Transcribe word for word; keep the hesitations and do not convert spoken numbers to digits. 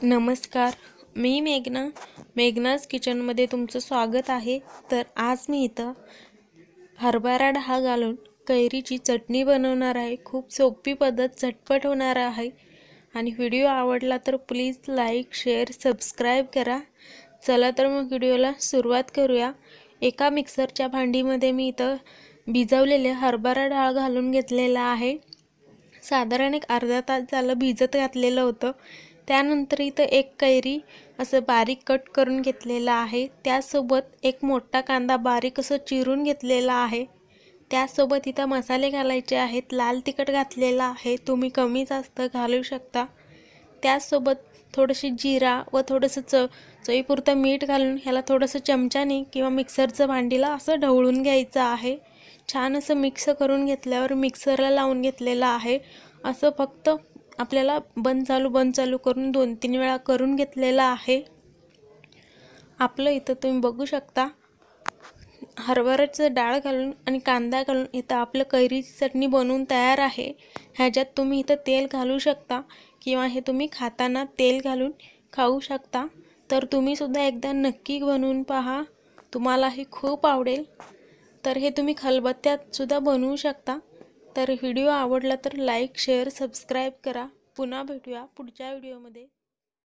नमस्कार, मी मेघना मेघनाज किचनमध्ये तुमचं स्वागत आहे। तर आज मी इथं हरभरा डाळ घालून कैरीची चटणी बनवणार आहे। खूप सोपी पद्धत, झटपट होणार आहे। आणि व्हिडिओ आवडला तर प्लीज लाईक, शेअर, सबस्क्राइब करा। चला तर मग व्हिडिओला सुरुवात करूया। एका मिक्सरच्या भांडीमध्ये मी इथं भिजवलेले हरभरा डाळ घालून घेतलेला आहे। साधारण एक अर्धा तास झालं भिजत घातलेलं होतं। त्यानंतर इथं एक कैरी असं बारीक कट करून घेतलेला आहे। त्यासोबत एक मोठा कांदा बारीक असं चिरून घेतलेला आहे। त्यासोबत इथं मसाले घालायचे आहेत। लाल तिखट घातलेला आहे, तुम्ही कमी जास्त घालू शकता। त्यासोबत थोडीशी जीरा व थोडंसं च चवीपुरतं मीठ घालून ह्याला थोडंसं चमच्याने किंवा मिक्सरचं भांडीला असं ढवळून घ्यायचं आहे। छान असं मिक्स करून घेतल्यावर मिक्सरला लावून घेतलेला आहे। असं फक्त आपल्याला बंद चालू बंद चालू करून दोन तीन वेळा करून घेतलेला आहे। आपलं इथं तुम्ही बघू शकता हरभऱ्याचं डाळ घालून आणि कांदा घालून इथं आपलं कैरीची चटणी बनवून तयार आहे। ह्याच्यात तुम्ही इथं तेल घालू शकता किंवा हे तुम्ही खाताना तेल घालून खाऊ शकता। तर तुम्ही सुद्धा एकदा नक्की बनवून पहा, तुम्हाला हे खूप आवडेल। तर हे तुम्ही खलबत्त्यात सुद्धा बनवू शकता। तर व्हिडिओ आवडला तर लाईक, शेअर, सबस्क्राइब करा। पुन्हा भेटूया पुढच्या व्हिडिओमध्ये।